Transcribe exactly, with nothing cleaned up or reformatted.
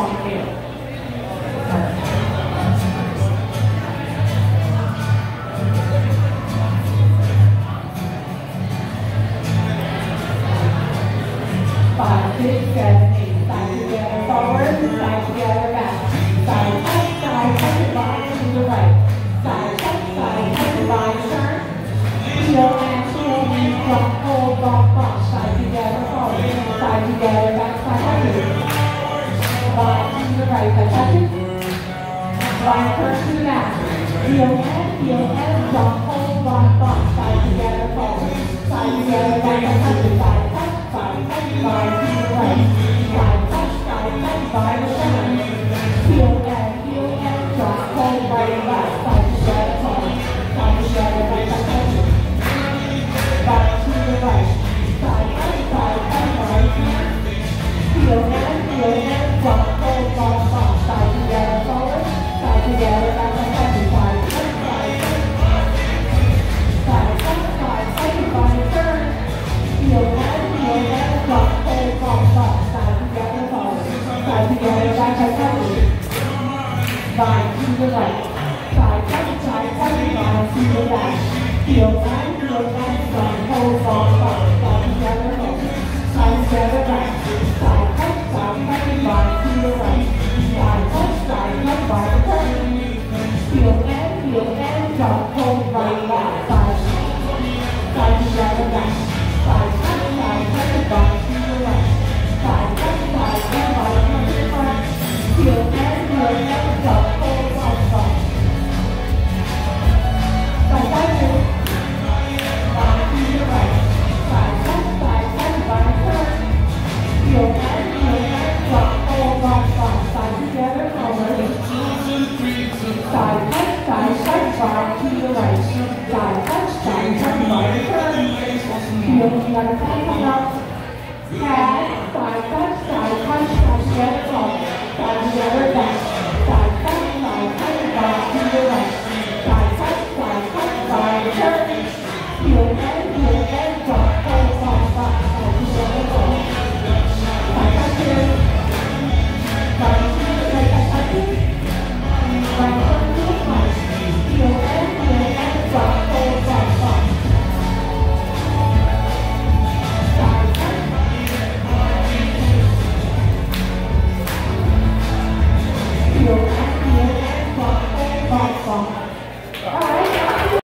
Five, six, seven, eight. Side together forward, side together back. Side touch, side touch, line to the right. Side touch, side touch, line turn. Heel and heel, knee, drop, hold, bump, bump. Side together forward, side together back, side touches. Line to the right, side touches. Line turn to the left. Heel and heel and drop, hold, bump, bump. Side together forward, side together back, side touches. Side touch, side touch, line to the right. Side touch, side touch, by the center. Heel and heel and drop, hold, right, left. Side together forward, side together back, side touches. Back to the right. Side touch, side touch, right. Heel and heel and drop, hold, bump, bump. Side together forward, side together back, side touches. Side touch, side touch. Side touch, side touch, by the turn. Heel and heel and drop, hold, bump, bump. Side together forward, side together back, side touches. Line to the right. Side touch, side touch, line to the left. Heel and heel and drop, hold, bump, bump. Side together forward, side together back. Side touch, side touch, line to the right. Side touch, side touch, by the turn. Heel and heel and drop, hold, right, left. Side, side together back. Side touch, side touch, line to the right. Side touch, side touch, line to the front. Heel and heel and drop, hold, bump, bump. Side touches. Line to the right. Side touch, side touch, by the turn. Heel and heel and drop, hold, bump, bump. Side together forward. Side touch, side touch, line to the right. Side touch, side touch, by the turn. Heel together forward. Head, side touch, side touch, side together forward. Side together